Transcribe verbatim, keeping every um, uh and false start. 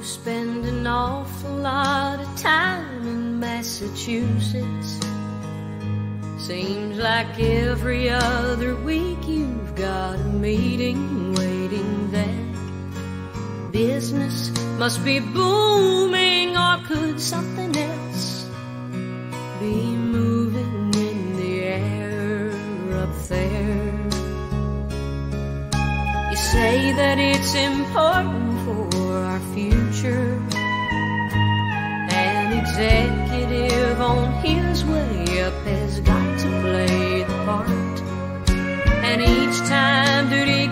spend an awful lot of time in Massachusetts. Seems like every other week you've got a meeting waiting there. Business must be booming, or could something else be moving in the air up there? You say that it's important for our future. An executive on his way up has got to play the part, and each time duty